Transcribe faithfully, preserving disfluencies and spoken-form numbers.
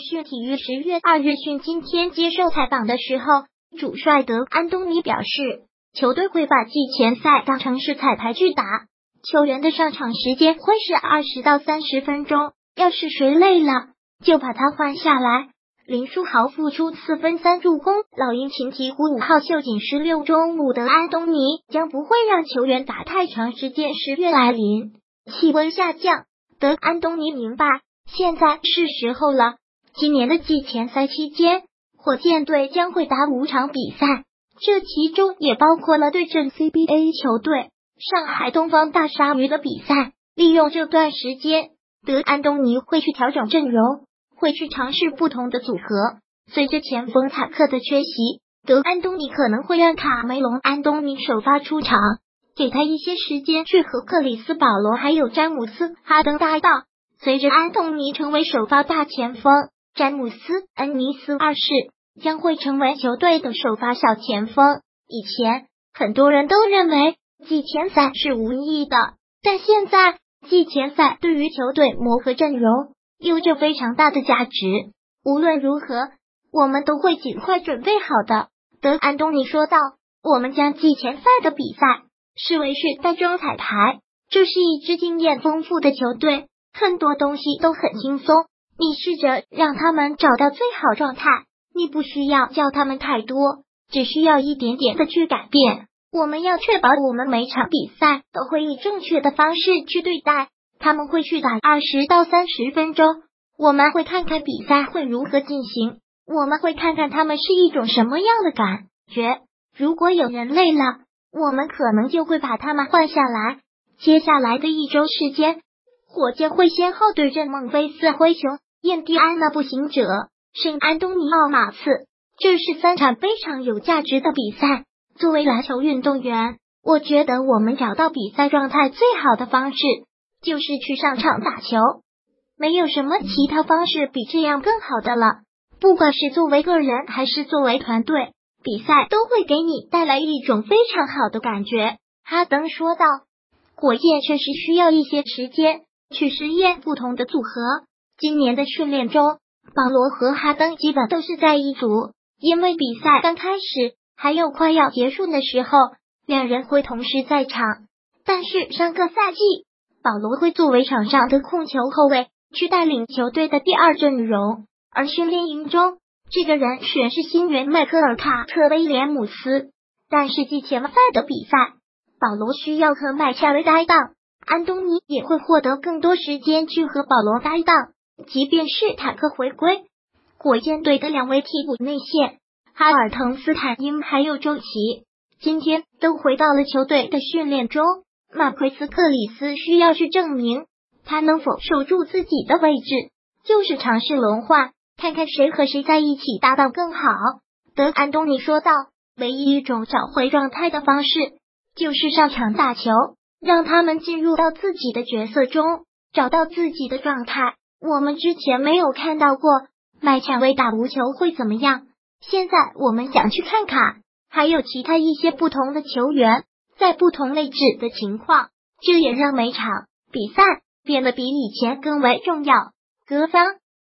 讯体育十月二日讯今天接受采访的时候，主帅德安东尼表示，球队会把季前赛当成是彩排去打，球员的上场时间会是二十到三十分钟，要是谁累了，就把他换下来。林书豪复出四分三助攻，老鹰秦鹈鹕五号秀仅十六中午的安东尼将不会让球员打太长时间。十月来临，气温下降，德安东尼明白现在是时候了。今年的季前赛期间，火箭队将会打五场比赛，这其中也包括了对阵 C B A 球队上海东方大鲨鱼的比赛。利用这段时间，德安东尼会去调整阵容，会去尝试不同的组合。随着前锋塔克的缺席，德安东尼可能会让卡梅隆·安东尼首发出场，给他一些时间去和克里斯·保罗还有詹姆斯·哈登搭档。随着安东尼成为首发大前锋，詹姆斯·恩尼斯二世将会成为球队的首发小前锋。以前很多人都认为季前赛是无意义的，但现在季前赛对于球队磨合阵容有着非常大的价值。无论如何，我们都会尽快准备好的，德安东尼说道。我们将季前赛的比赛视为是带状彩排，这是一支经验丰富的球队，很多东西都很轻松，你试着让他们找到最好状态，你不需要教他们太多，只需要一点点的去改变。我们要确保我们每场比赛都会以正确的方式去对待，他们会去打二十到三十分钟，我们会看看比赛会如何进行，我们会看看他们是一种什么样的感觉。如果有人累了，我们可能就会把他们换下来。接下来的一周时间，火箭会先后对阵孟菲斯灰熊、印第安纳步行者、圣安东尼奥马刺，这是三场非常有价值的比赛。作为篮球运动员，我觉得我们找到比赛状态最好的方式就是去上场打球，没有什么其他方式比这样更好的了。不管是作为个人还是作为团队，比赛都会给你带来一种非常好的感觉。哈登说道，火箭确实需要一些时间去实验不同的组合。今年的训练中，保罗和哈登基本都是在一组，因为比赛刚开始还有快要结束的时候，两人会同时在场。但是上个赛季，保罗会作为场上的控球后卫去带领球队的第二阵容，而训练营中这个人选是新援迈克尔·卡特威廉姆斯。但是季前赛的比赛，保罗需要和麦恰威搭档，安东尼也会获得更多时间去和保罗搭档。即便是塔克回归，火箭队的两位替补内线哈尔滕斯坦因还有周琦今天都回到了球队的训练中。马奎斯克里斯需要去证明他能否守住自己的位置，就是尝试轮换，看看谁和谁在一起搭档更好。德安东尼说道，唯一一种找回状态的方式就是上场打球，让他们进入到自己的角色中，找到自己的状态。我们之前没有看到过麦恰威打无球会怎么样，现在我们想去看看还有其他一些不同的球员在不同位置的情况，这也让每场比赛变得比以前更为重要。各方